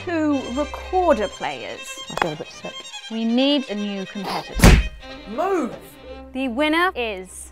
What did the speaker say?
2 recorder players. I feel a bit sick. We need a new competitor. Move! The winner is